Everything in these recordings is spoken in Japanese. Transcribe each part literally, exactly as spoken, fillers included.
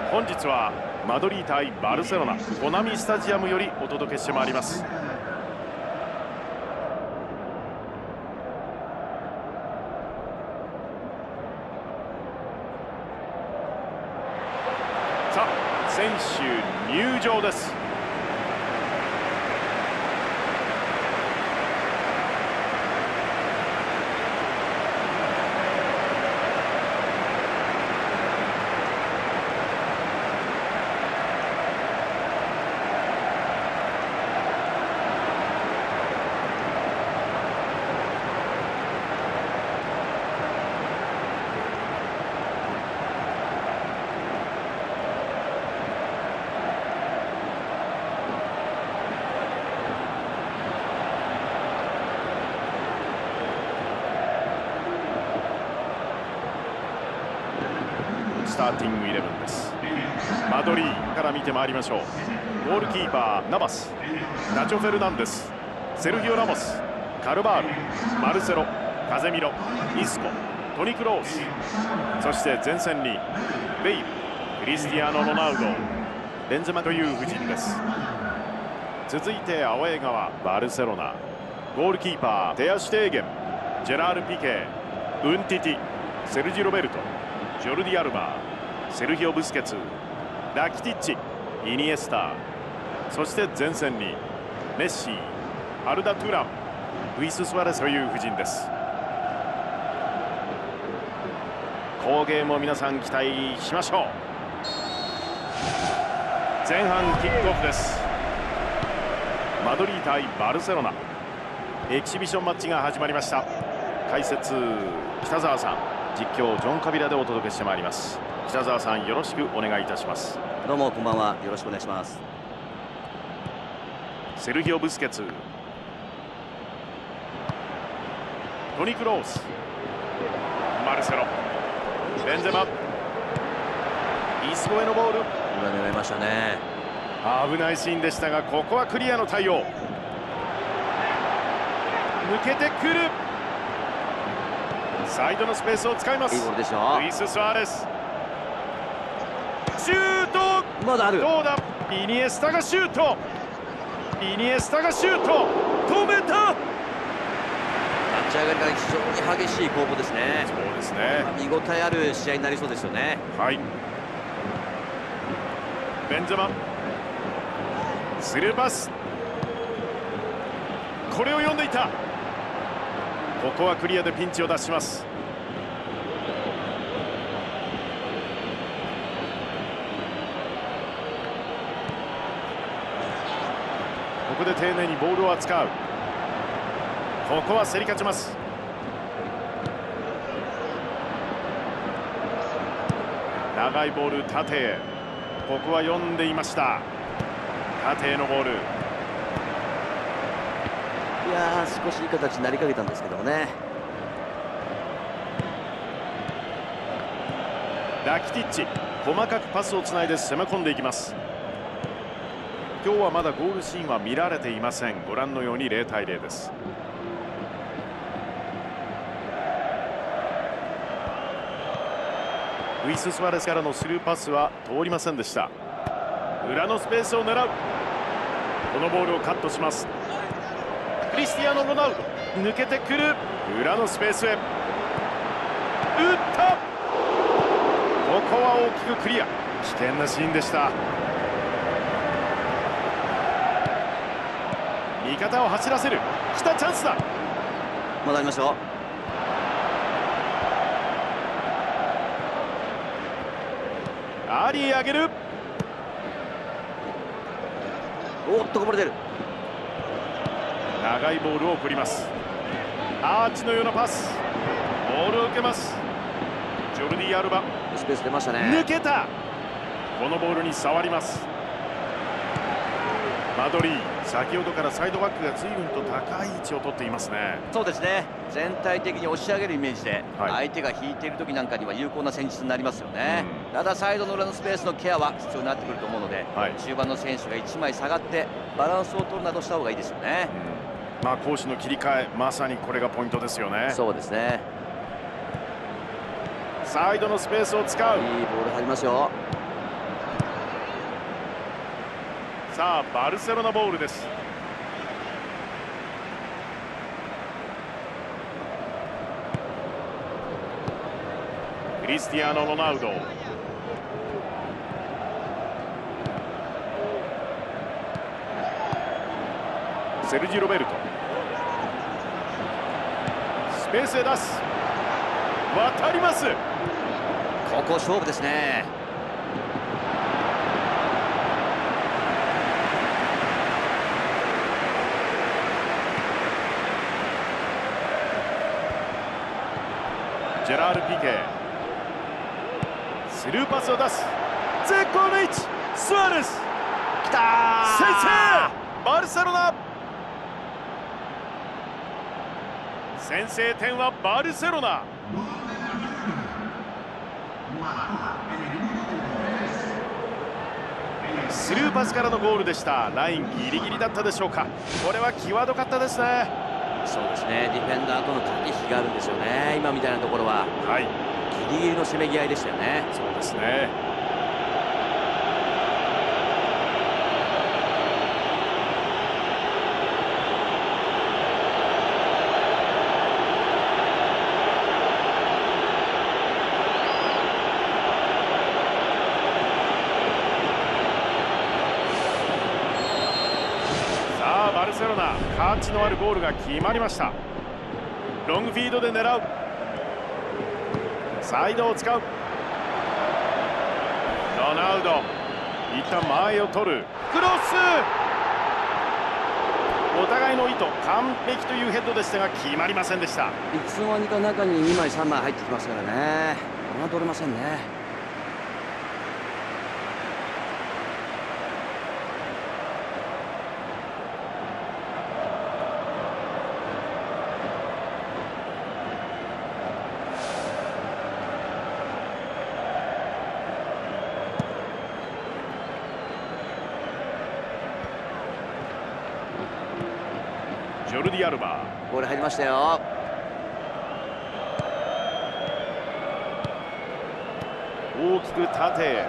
本日はマドリー対バルセロナコナミスタジアムよりお届けしてまいります。さあ、選手入場です。スターティングイレブンです。マドリーから見てまいりましょう。ゴールキーパーナバス、ナチョ・フェルナンデス、セルギオ・ラモス、カルバール、マルセロ、カゼミロ、イスコ、トニ・クロース、そして前線にベイル、クリスティアーノ・ロナウド、ベンゼマという布陣です。続いてアウェー側バルセロナ、ゴールキーパーテアシュテーゲン、ジェラール・ピケ、ウンティティ、セルジ・ロベルト、ジョルディ・アルバー、セルヒオ・ブスケツ、ラキティッチ、イニエスタ、そして前線にメッシ、アルダ・トゥラン、ルイス・スワレスという布陣です。好ゲームを皆さん期待しましょう。前半キックオフです。マドリー対バルセロナ、エキシビションマッチが始まりました。解説北澤さん、実況ジョン・カビラでお届けしてまいります。北澤さん、よろしくお願いいたします。 どうもこんばんは、よろしくお願いします。 セルギオ・ブスケツ、トニ・クロース、マルセロ、ベンゼマ、イスコへのボール、 今狙いましたね。 危ないシーンでしたが、ここはクリアの対応。抜けてくる、サイドのスペースを使います。 いいボールでしょ。 ルイス・スアレス、シュート、 まだある。 どうだ、イニエスタがシュート、イニエスタがシュート、止めた。 立ち上がりから非常に激しい攻防ですね。 そうですね、 見応えある試合になりそうですよね。 はい。ベンゼマ、スルーパス、これを読んでいた。ここはクリアでピンチを脱します。ここで丁寧にボールを扱う。ここは競り勝ちます。長いボール縦へ、ここは読んでいました。縦へのボール、 いやー、少しいい形になりかけたんですけどもね。 ラキティッチ、細かくパスをつないで攻め込んでいきます。今日はまだゴールシーンは見られていません。ご覧のようにゼロたいゼロです。ルイス・スアレスからのスルーパスは通りませんでした。裏のスペースを狙う。このボールをカットします。クリスティアーノ・ロナウド、抜けてくる、裏のスペースへ打った。ここは大きくクリア。危険なシーンでした。味方を走らせる。来た、チャンスだ。 まだありますよ。 アリー上げる。 おっと、こぼれてる。 長いボールを送ります。アーチのようなパス、ボールを受けます。ジョルディ・アルバ、 スペース出ましたね。 抜けた。このボールに触ります。マドリー、先ほどからサイドバックが随分と高い位置を取っていますね。 そうですね、全体的に押し上げるイメージで、 はい、 相手が引いている時なんかには有効な戦術になりますよね。うん、ただサイドの裏のスペースのケアは必要になってくると思うので、はい、中盤の選手がいちまい下がってバランスを取るなどした方がいいですよね。 うん、まあ攻守の切り替え、まさにこれがポイントですよね。 そうですね。 サイドのスペースを使う。 いいボール入りますよ。 さあバルセロナボールです。クリスティアーノ・ロナウド、セルジ・ロベルト、スペースへ出す、渡ります。 ここ勝負ですね。 ジェラール・ピケ、スルーパスを出す、絶好の位置、スアレス、 きたー、 先制、バルセロナ。先制点はバルセロナ。スルーパスからのゴールでした。ラインギリギリだったでしょうか。これは際どかったですね。 そうですね、ディフェンダーとの駆け引きがあるんですよね、今みたいなところは。 はい、 ギリギリのせめぎ合いでしたよね。 そうですね。バルセロナ、価値のあるゴールが決まりました。ロングフィードで狙う、サイドを使う、ロナウド、一旦前を取る、クロス、お互いの意図完璧というヘッドでしたが決まりませんでした。 いつの間にか中ににまいさんまい入ってきますからね、侮れませんね。 ジョルディ・アルバ、 ゴール入りましたよ。 大きく縦へ、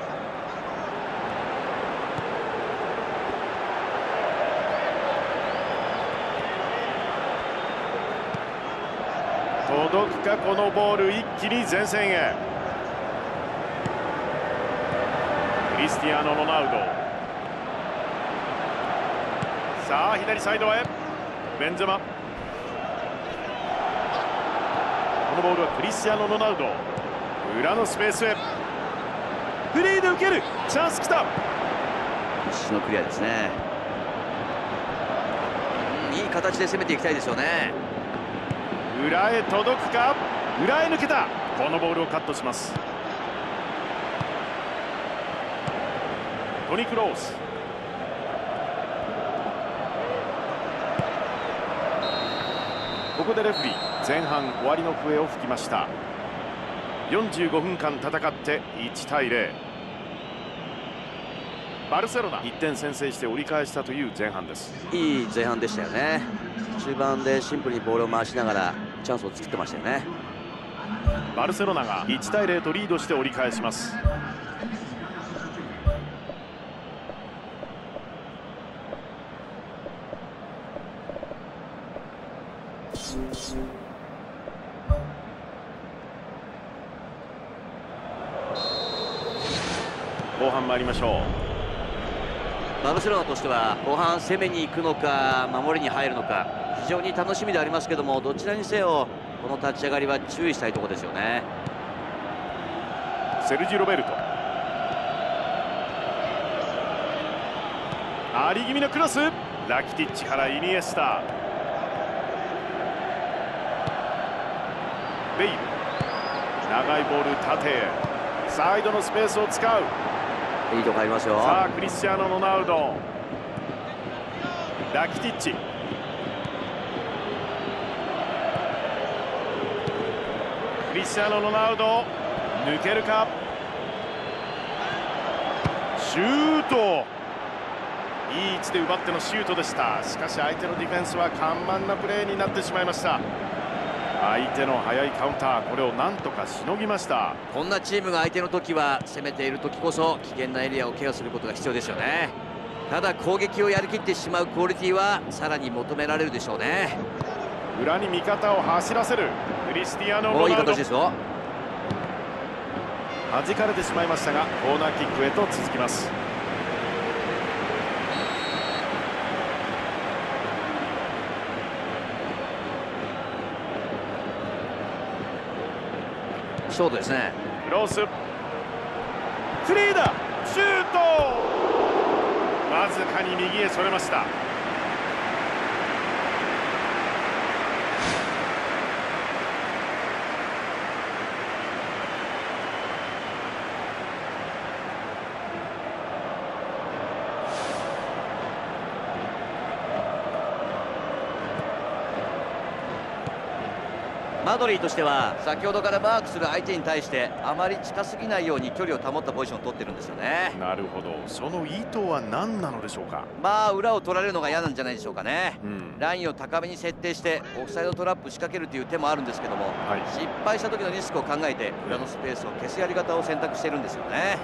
届くかこのボール、一気に前線へ。クリスティアーノ・ロナウド、さあ左サイドへ、ベンゼマ、このボールはクリスティアーノ・ロナウド、裏のスペースへ、フリーで受ける、チャンスきた。 必死のクリアですね。いい形で攻めていきたいですよね。 裏へ届くか、裏へ抜けた、このボールをカットします。トニ・クロース、ここでレフェリー前半終わりの笛を吹きました。よんじゅうごふんかん戦っていちたいゼロ、バルセロナいってん先制して折り返したという前半です。 いい前半でしたよね。中盤でシンプルにボールを回しながらチャンスを作ってましたよね。 バルセロナがいちたいゼロとリードして折り返します。後半参りましょう。バルセロナとしては後半攻めに行くのか守りに入るのか非常に楽しみでありますけども、どちらにせよこの立ち上がりは注意したいところですよね。 セルジ・ロベルト、あり気味のクロス、ラキティッチからイニエスタ、ベイル、長いボール縦へ、サイドのスペースを使う、 いいとこ入りますよ。 さあクリスティアーノ・ロナウド、ラキティッチ、クリスティアーノ・ロナウド、抜けるか、シュート、いい位置で奪ってのシュートでした。しかし相手のディフェンスは緩慢なプレーになってしまいました。相手の速いカウンター、これをなんとかしのぎました。 こんなチームが相手の時は攻めている時こそ危険なエリアをケアすることが必要ですよね。 ただ攻撃をやりきってしまうクオリティはさらに求められるでしょうね。 裏に味方を走らせるクリスティアーノ・もういいロナウド。 形ですよ。 弾かれてしまいましたがコーナーキックへと続きます。 ショートですね。 クロス、フリーだ、シュート、わずかに右へそれました。 マドリーとしては先ほどからマークする相手に対してあまり近すぎないように距離を保ったポジションを取ってるんですよね。 なるほど、その意図は何なのでしょうか。 まあ裏を取られるのが嫌なんじゃないでしょうかね。 うん、 ラインを高めに設定してオフサイドトラップ仕掛けるという手もあるんですけども、 はい、 失敗した時のリスクを考えて裏のスペースを消すやり方を選択してるんですよね。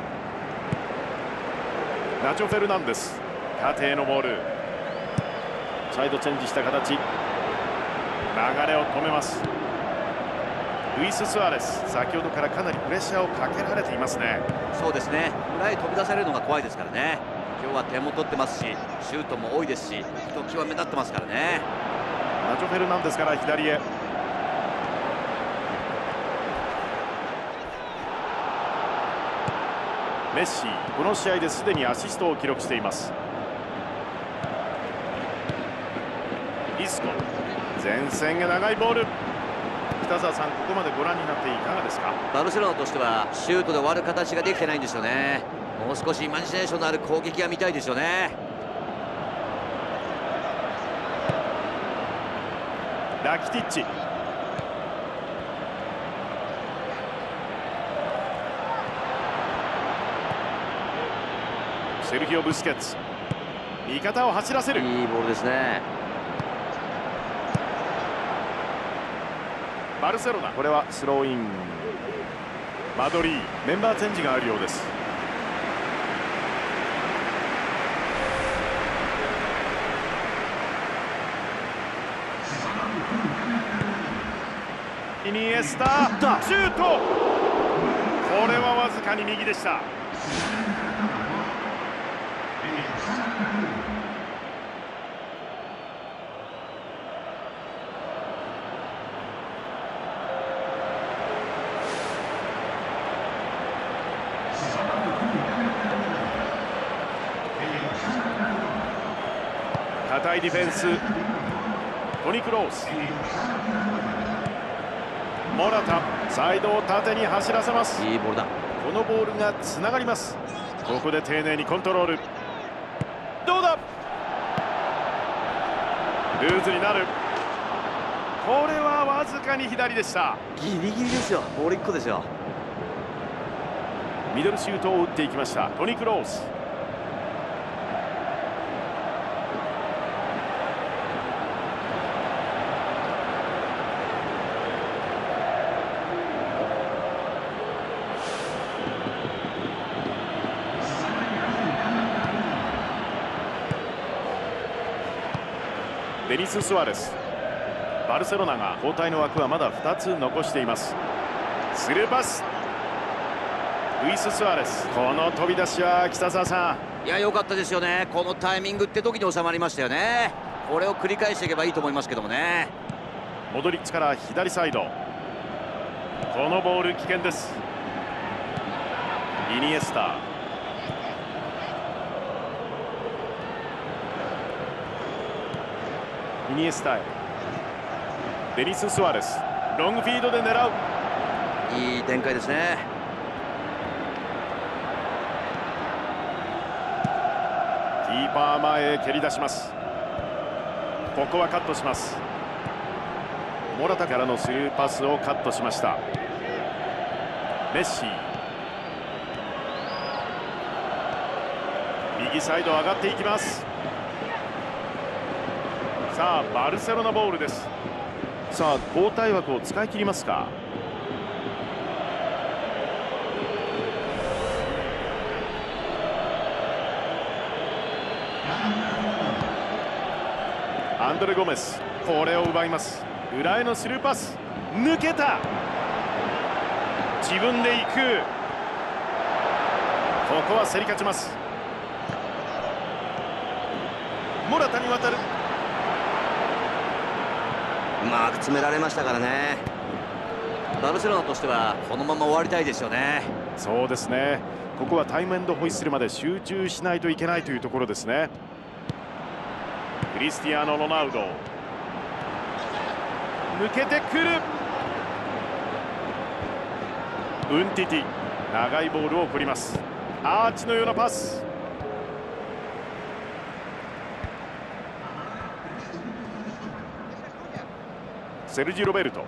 ナチョ・フェルナンデス、縦へのボール、サイドチェンジした形、流れを止めます。ルイス・スアレス、先ほどからかなりプレッシャーをかけられていますね。 そうですね、裏へ飛び出されるのが怖いですからね。今日は点も取ってますしシュートも多いですしひときわ目立ってますからね。 ナチョ・フェルナンデスから左へ、メッシ、この試合ですでにアシストを記録しています。イスコ、前線へ長いボール。北澤さん、ここまでご覧になっていかがですか。 バルセロナとしてはシュートで終わる形ができてないんですよね。もう少しイマジネーションのある攻撃が見たいですよね。 ラキティッチ、セルヒオ・ブスケッツ、味方を走らせる。 いいボールですね。 バルセロナ、これはスローイン。マドリー、メンバーチェンジがあるようです。イニエスタ、シュート、これはわずかに右でした。堅いディフェンス、トニ・クロース、モラタ、サイドを縦に走らせます。 いいボールだ。 このボールがつながります。ここで丁寧にコントロール、どうだ、ルーズになる。これはわずかに左でした。 ギリギリですよ。ボールいっこですよ。 ミドルシュートを打っていきましたトニ・クロース。デニス・スアレス、バルセロナが交代の枠はまだふたつ残しています。スルーパス、ルイス・スアレス、この飛び出しは北澤さん、いや良かったですよね。このタイミングって時に収まりましたよね。これを繰り返していけばいいと思いますけどもね。 モドリッチから左サイド、このボール危険です。イニエスタ、イニエスタへ、デニス・スアレス、ロングフィードで狙う。 いい展開ですね。 キーパー前へ蹴り出します。ここはカットします。モラタからのスルーパスをカットしました。メッシ、右サイド上がっていきます。さあバルセロナボールです。さあ交代枠を使い切りますか。 アンドレ・ゴメス、これを奪います。裏へのスルーパス、抜けた。自分で行く。ここは競り勝ちます。モラタに渡る。 うまく詰められましたからね。バルセロナとしてはこのまま終わりたいですよね。 そうですね。ここはタイムエンドホイッスルまで集中しないといけないというところですね。クリスティアーノ・ロナウド、抜けてくる。ウンティティ、長いボールを送ります。アーチのようなパス。セルジ・ロベルト、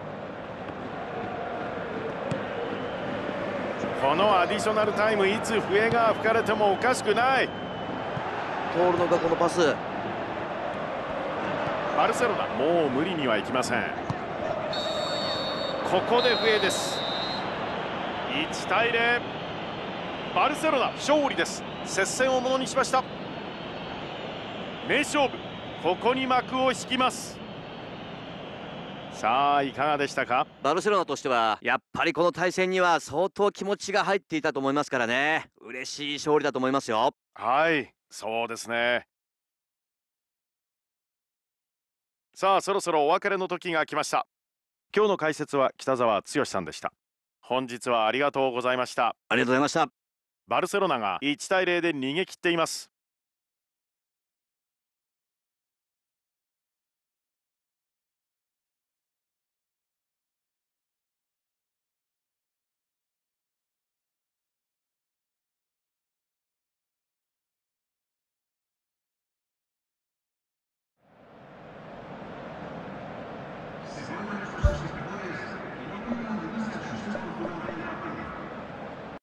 このアディショナルタイム、いつ笛が吹かれてもおかしくない。 通るのかこのパス。 バルセロナ、もう無理にはいきません。ここで笛です。いちたいゼロ、バルセロナ勝利です。接戦をものにしました。名勝負、ここに幕を引きます。さあ、いかがでしたか。 バルセロナとしてはやっぱりこの対戦には相当気持ちが入っていたと思いますからね。嬉しい勝利だと思いますよ。 はい、そうですね。さあ、そろそろお別れの時が来ました。今日の解説は北澤剛さんでした。本日はありがとうございました。 ありがとうございました。 バルセロナがいちたいゼロで逃げ切っています。 Thank you.